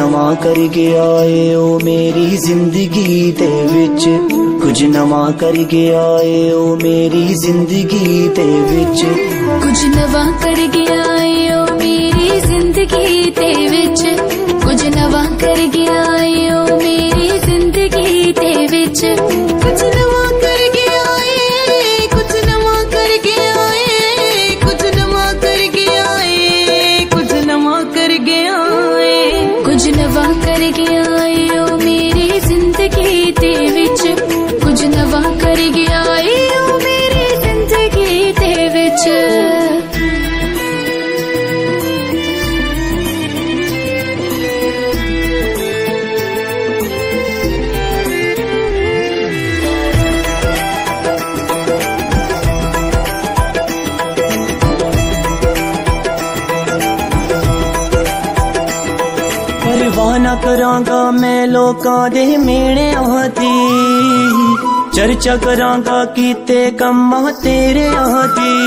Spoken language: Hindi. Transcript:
नवा करके आए ओ मेरी जिंदगी दे विच, कुछ नवा करके आए ओ मेरी जिंदगी दे विच, कुछ नवा करके आए ओ मेरी जिंदगी दे विच, कुछ नवा करके आए ओ मेरी जिंदगी दे विच, कुछ नवा करके आए, कुछ नवा करके आए, कुछ नवा करके आए, कुछ नवा करके आए, कुछ नवा करके आए ओ मेरी जिंदगी दे विच, कुछ नवा करके आए ओ मेरी जिंदगी दे विच। परवाह ना करांगा मैं लोकां दे मेणे आती, चर्चा करांगा कीते कम्मां तेरे आती।